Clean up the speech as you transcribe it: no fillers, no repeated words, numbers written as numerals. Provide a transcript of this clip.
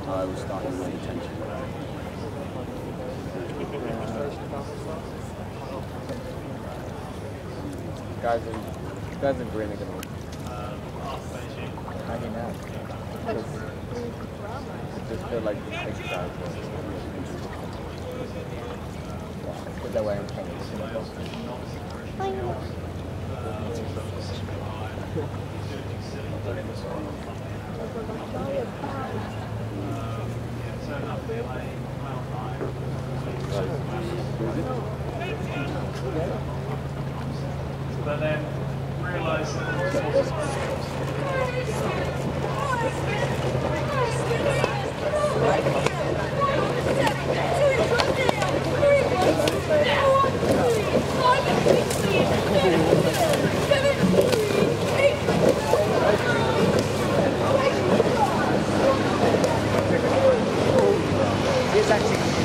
I was starting to pay attention. Guys are green again. How do you know? It just feel like exercise. Because they're wearing pants. But then realise that It's actually